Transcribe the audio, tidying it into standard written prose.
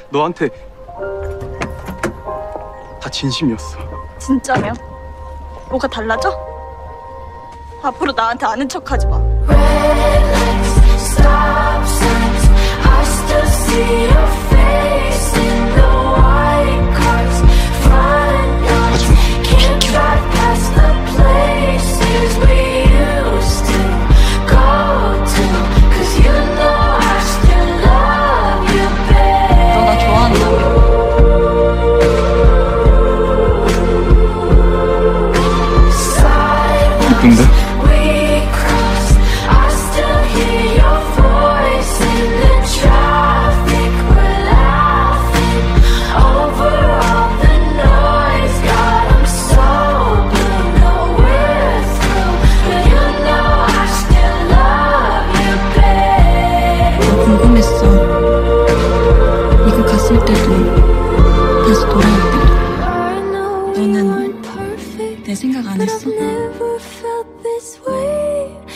너한테 다 진심이었어. 진짜면? 뭐가 달라져? 앞으로 나한테 아는 척하지 마. 이쁜데? 궁금했어. 미국 갔을 때도 다시 돌아올 때도 너는 내 생각 안 했어?